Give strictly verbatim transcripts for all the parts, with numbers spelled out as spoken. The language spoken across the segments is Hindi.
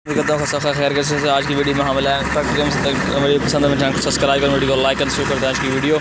करता हूँ सबका खैर कैसे से। आज की वीडियो में हम तक मेरी पसंद है, चैनल को सब्सक्राइब कर, वीडियो को लाइक कर, शुरू करते हैं आज की वीडियो।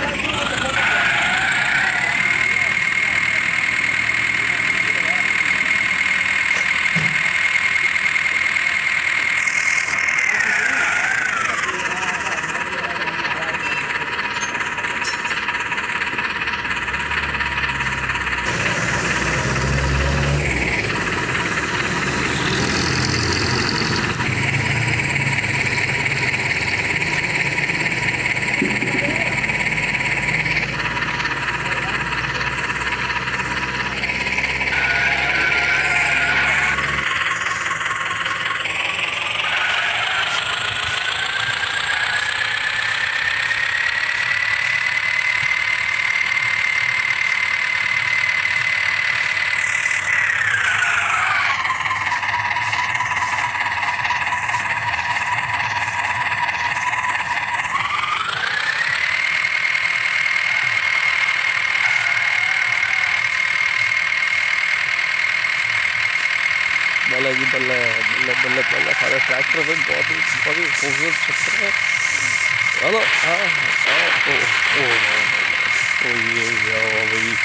बल्ले जी बल्ले बल्ले बल्ले बल्ले सारे ट्रैक्टर पे बहुत ही बहुत ही खूबसूरत ट्रैक्टर है। हेलो हाँ हाँ ओ ओ ओ ये ओ भाई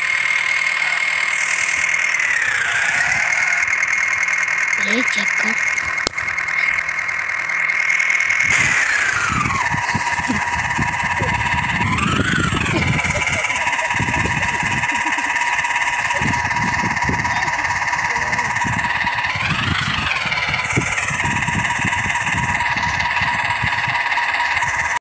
ये चेक कर।